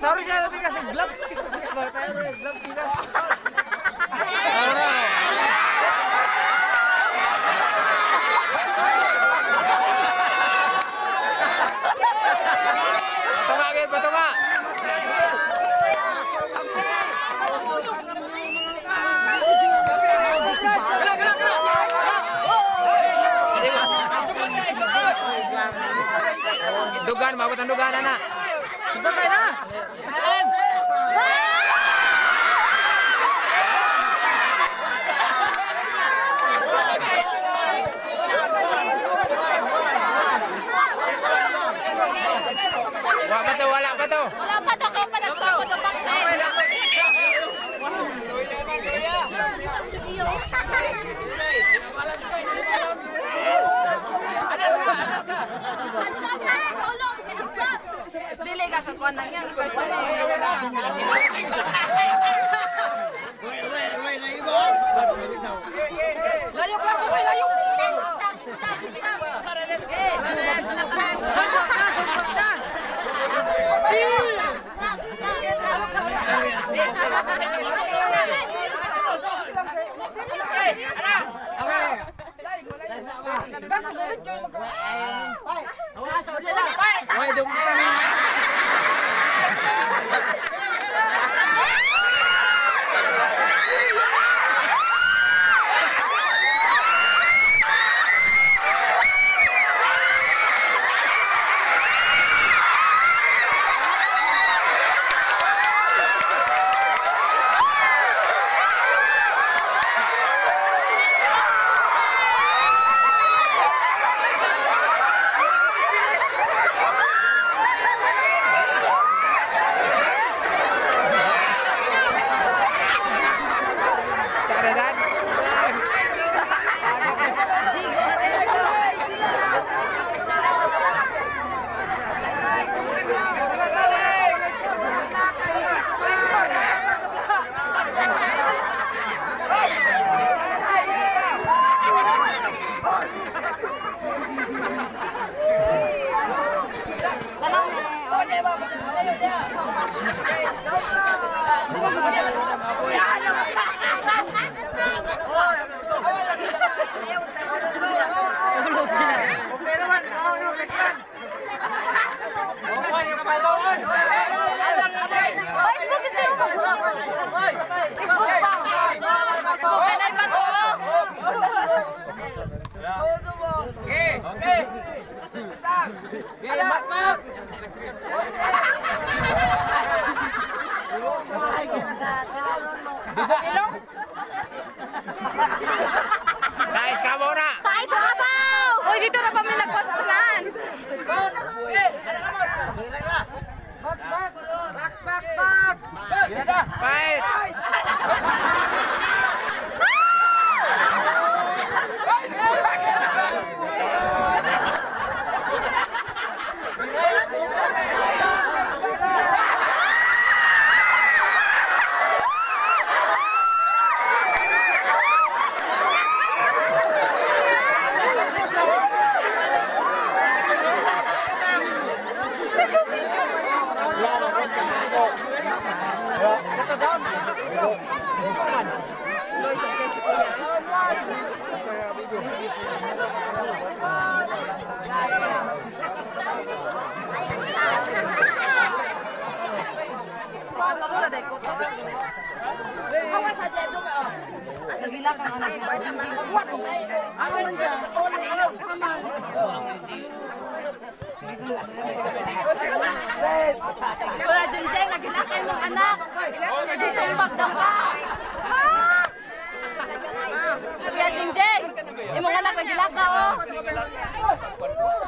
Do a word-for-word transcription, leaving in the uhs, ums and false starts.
Taruh siya tapi kasih glove. Bigas ba tayo glove bigas. Patunga gid, patunga. Dugan, mabot ang dugan na. Sabagay na. Wala pa to, wala pa to. Wala pa to, kaya pa nagsabot ang baksin. Dili ka sa kuwan lang yan. Layo pa ko, layo. Sambot na, sambot na. Guys, kamu na. Tayo sa kabaw! Uy, dito na pa may nagpastulan. Box, box. Box, box, box. Fight. Kuya Junjeng, naginakay mong anak. Nagisumbag daw ka. Kuya Junjeng, imong anak nagilaka, oh.